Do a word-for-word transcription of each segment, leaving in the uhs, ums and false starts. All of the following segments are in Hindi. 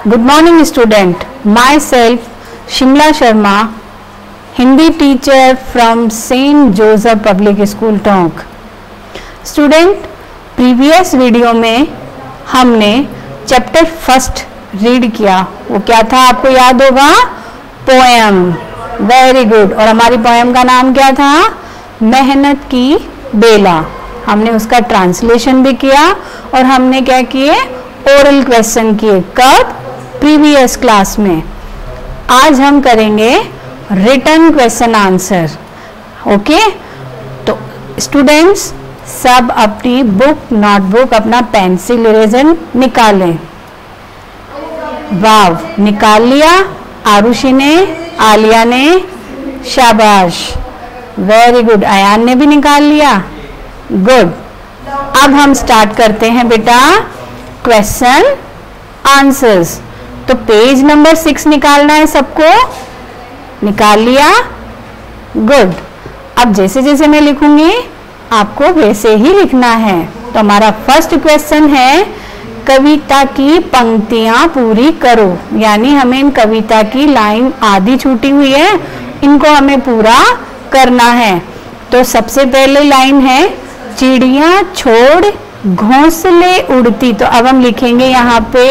Good morning student. Myself Shimla Sharma, Hindi teacher from Saint Joseph Public School Tonk. Student, previous video में हमने चैप्टर फर्स्ट रीड किया. वो क्या था आपको याद होगा? पोएम. Very good. और हमारी पोएम का नाम क्या था? मेहनत की बेला. हमने उसका ट्रांसलेशन भी किया और हमने क्या किए? ओरल क्वेश्चन किए. कब? प्रीवियस क्लास में. आज हम करेंगे रिटन क्वेश्चन आंसर. ओके, तो स्टूडेंट्स सब अपनी बुक नोटबुक अपना पेंसिल इरेजर निकालें. वाव, निकाल लिया? आरुषि ने, आलिया ने, शाबाश, वेरी गुड. अयान ने भी निकाल लिया. गुड. अब हम स्टार्ट करते हैं बेटा क्वेश्चन आंसर्स. तो पेज नंबर सिक्स निकालना है सबको. निकाल लिया? गुड. अब जैसे जैसे मैं लिखूंगी आपको वैसे ही लिखना है. तो हमारा फर्स्ट क्वेश्चन है कविता की पंक्तियां पूरी करो. यानी हमें इन कविता की लाइन आधी छूटी हुई है, इनको हमें पूरा करना है. तो सबसे पहले लाइन है चिड़िया छोड़ घोंसले उड़ती. तो अब हम लिखेंगे यहाँ पे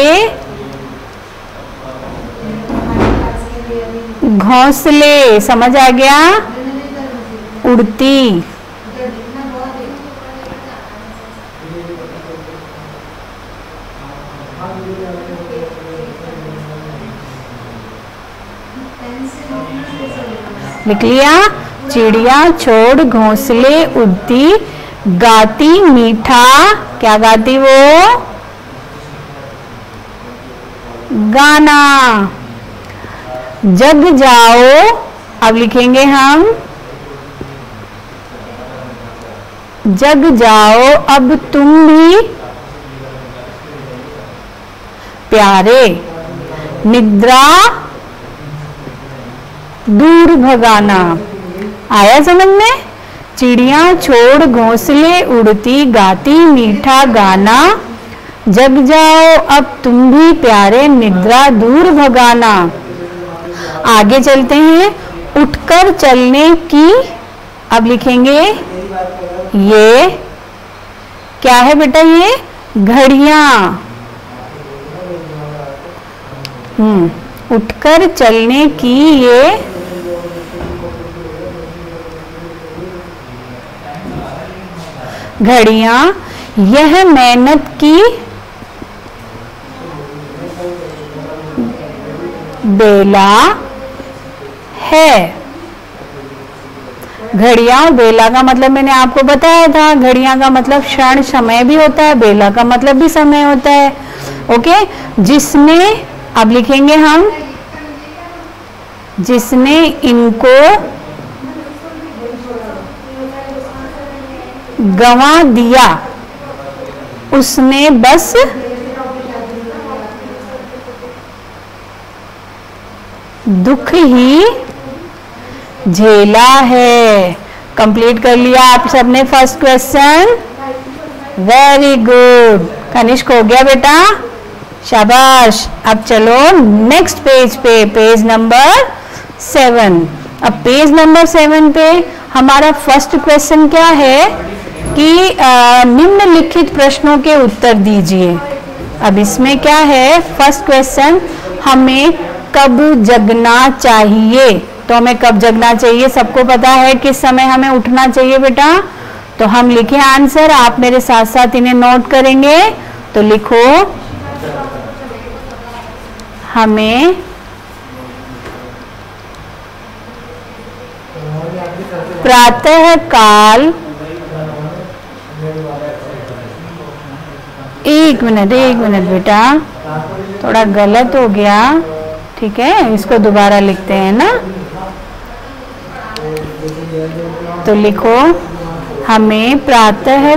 घोंसले. समझ आ गया? उड़ती. लिख लिया? चिड़िया छोड़ घोंसले उड़ती, गाती मीठा. क्या गाती वो? गाना. जग जाओ. अब लिखेंगे हम जग जाओ अब तुम भी प्यारे, निद्रा दूर भगाना. आया समझ में? चिड़िया छोड़ घोंसले उड़ती, गाती मीठा गाना, जग जाओ अब तुम भी प्यारे, निद्रा दूर भगाना. आगे चलते हैं. उठकर चलने की. अब लिखेंगे ये क्या है बेटा? ये घड़ियां. हम्म उठकर चलने की ये घड़ियां. यह मेहनत की बेला है. घड़ियां और बेला का मतलब मैंने आपको बताया था. घड़ियां का मतलब क्षण समय भी होता है, बेला का मतलब भी समय होता है. ओके, जिसने, अब लिखेंगे हम जिसने इनको गंवा दिया उसने बस दुख ही झेला है. कंप्लीट कर लिया आप सबने first question. Very good. Kanishk हो गया बेटा? शाबाश. अब चलो नेक्स्ट पेज पे, पेज नंबर सेवन. अब पेज नंबर सेवन पे हमारा फर्स्ट क्वेश्चन क्या है कि निम्नलिखित प्रश्नों के उत्तर दीजिए. अब इसमें क्या है? फर्स्ट क्वेश्चन, हमें कब जगना चाहिए. तो हमें कब जगना चाहिए सबको पता है. किस समय हमें उठना चाहिए बेटा? तो हम लिखे आंसर. आप मेरे साथ साथ इन्हें नोट करेंगे. तो लिखो हमें प्रातः काल. एक मिनट एक मिनट बेटा, थोड़ा गलत हो गया. ठीक है, इसको दोबारा लिखते हैं ना. तो लिखो हमें प्रातः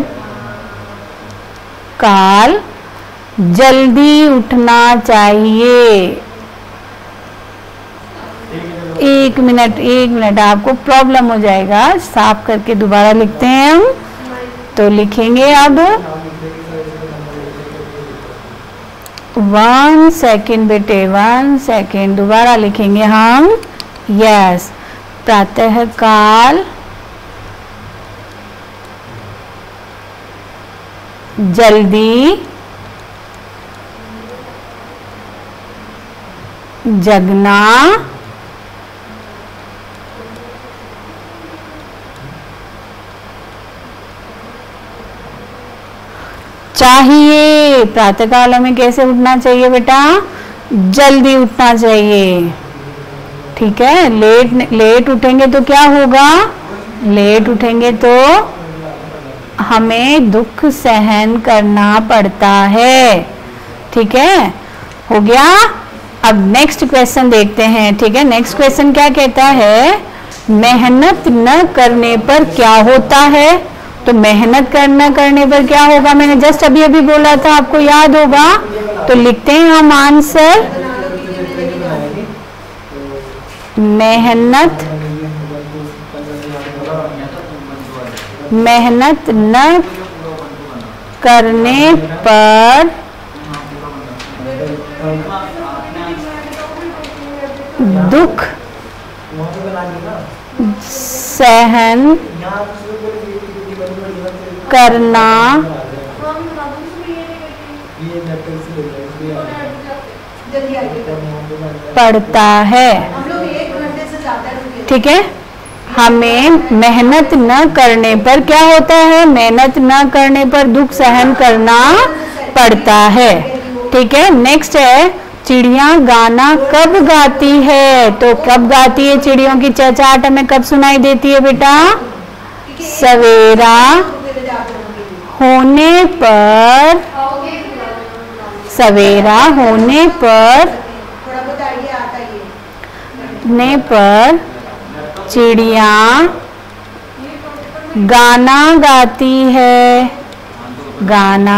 काल जल्दी उठना चाहिए. एक मिनट एक मिनट आपको प्रॉब्लम हो जाएगा. साफ करके दोबारा लिखते हैं हम. तो लिखेंगे अब वन सेकेंड बेटे, वन सेकेंड, दोबारा लिखेंगे हम। यस, प्रातः काल जल्दी जगना चाहिए। प्रातःकाल में कैसे उठना चाहिए बेटा? जल्दी उठना चाहिए। ठीक है, लेट लेट उठेंगे तो क्या होगा? लेट उठेंगे तो हमें दुख सहन करना पड़ता है। ठीक है, हो गया। अब नेक्स्ट क्वेश्चन देखते हैं। ठीक है, नेक्स्ट क्वेश्चन क्या कहता है? मेहनत न करने पर क्या होता है? तो मेहनत करना करने पर क्या होगा? मैंने जस्ट अभी अभी बोला था, आपको याद होगा। तो लिखते हैं हम आंसर, मेहनत मेहनत न करने पर दुख सहन करना पड़ता है। ठीक है, हमें मेहनत न करने पर क्या होता है? मेहनत न करने पर दुख सहन करना पड़ता है। ठीक है, नेक्स्ट है, चिड़िया गाना कब गाती है? तो कब गाती है चिड़ियों की चहचहाट हमें कब सुनाई देती है बेटा? सवेरा होने पर, सवेरा होने पर ने पर चिड़िया गाना गाती है, गाना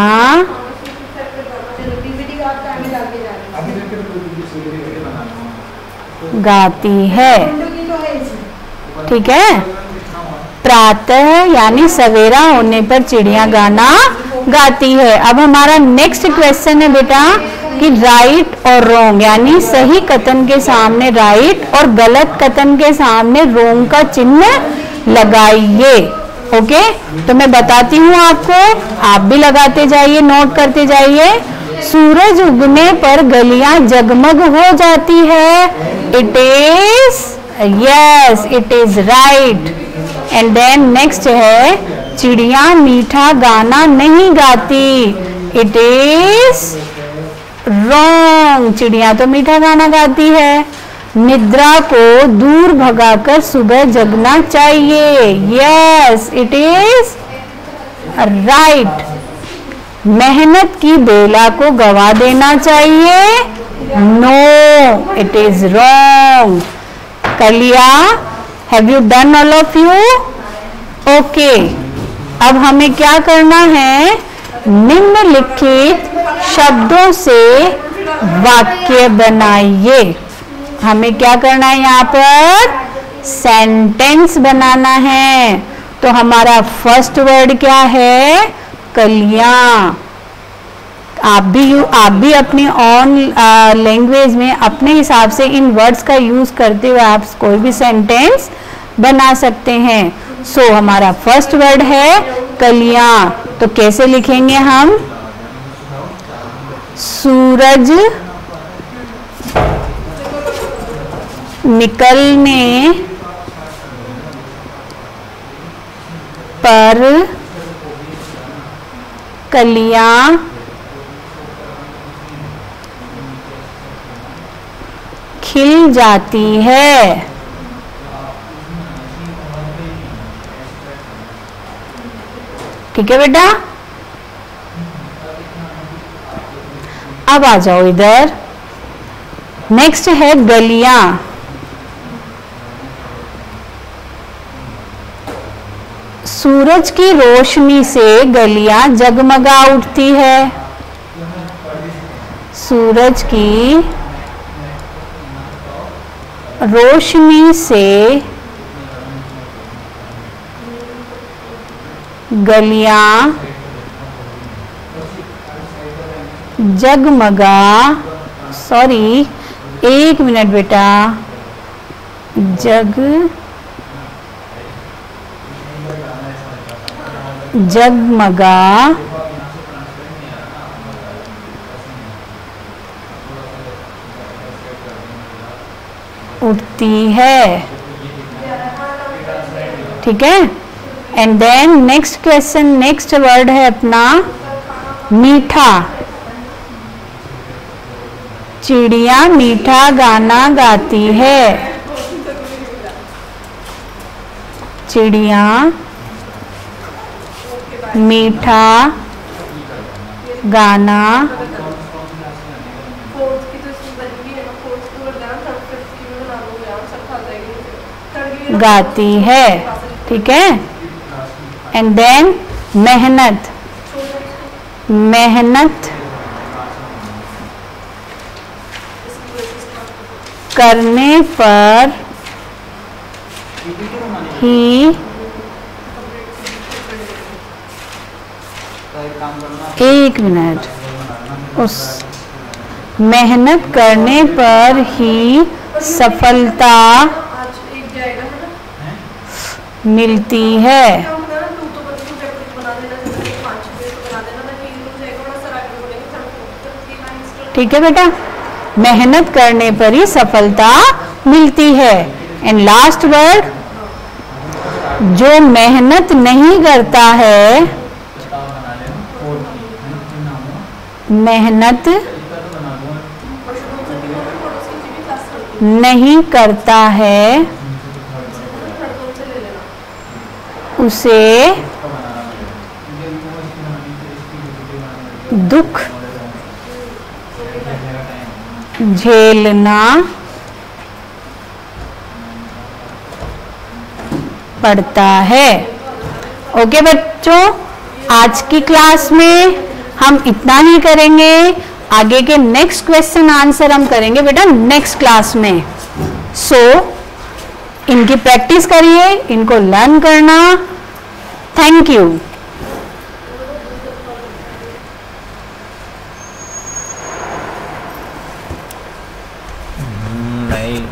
गाती है। ठीक है, प्रातः यानी सवेरा होने पर चिड़िया गाना गाती है। अब हमारा नेक्स्ट क्वेश्चन है बेटा कि राइट और रॉन्ग यानी सही कथन के सामने राइट और गलत कथन के सामने रॉन्ग का चिन्ह लगाइए। ओके, तो मैं बताती हूँ आपको, आप भी लगाते जाइए, नोट करते जाइए। सूरज उगने पर गलियां जगमग हो जाती है। It is yes, it is right. And then next है, चिड़िया मीठा गाना नहीं गाती। इट इज रॉन्ग, चिड़िया तो मीठा गाना गाती है। निद्रा को दूर भगाकर सुबह जगना चाहिए। Yes, it is right. मेहनत की बेला को गवा देना चाहिए। No, it is wrong. कलिया, have you done all of you? Okay, अब हमें क्या करना है? निम्नलिखित शब्दों से वाक्य बनाइए। हमें क्या करना है? यहाँ पर सेंटेंस बनाना है। तो हमारा फर्स्ट वर्ड क्या है? कलियां। आप भी आप भी अपनी ऑन लैंग्वेज में अपने हिसाब से इन वर्ड्स का यूज करते हुए आप कोई भी सेंटेंस बना सकते हैं। सो so, हमारा फर्स्ट वर्ड है कलियां। तो कैसे लिखेंगे हम? सूरज निकलने पर कलियां खिल जाती है। ठीक है बेटा, अब आ जाओ इधर। नेक्स्ट है गलियां। सूरज की रोशनी से गलियां जगमगा उठती है। सूरज की रोशनी से गलियां जगमगा, सॉरी एक मिनट बेटा, जग जगमगा उठती है, ठीक है। And then next question, next word है अपना मीठा। चिड़िया मीठा गाना गाती है, चिड़िया मीठा गाना गाती है, ठीक है। एंड देन मेहनत, मेहनत करने पर ही, एक मिनट, उस मेहनत करने पर ही सफलता मिलती है, ठीक है बेटा। मेहनत करने पर ही सफलता मिलती है। एंड लास्ट वर्ड, जो मेहनत नहीं करता है, मेहनत नहीं करता है, उसे दुख झेलना पड़ता है। ओके बच्चों, आज की क्लास में हम इतना ही करेंगे। आगे के नेक्स्ट क्वेश्चन आंसर हम करेंगे बेटा नेक्स्ट क्लास में। सो so, इनकी प्रैक्टिस करिए, इनको लर्न करना। Thank you. नहीं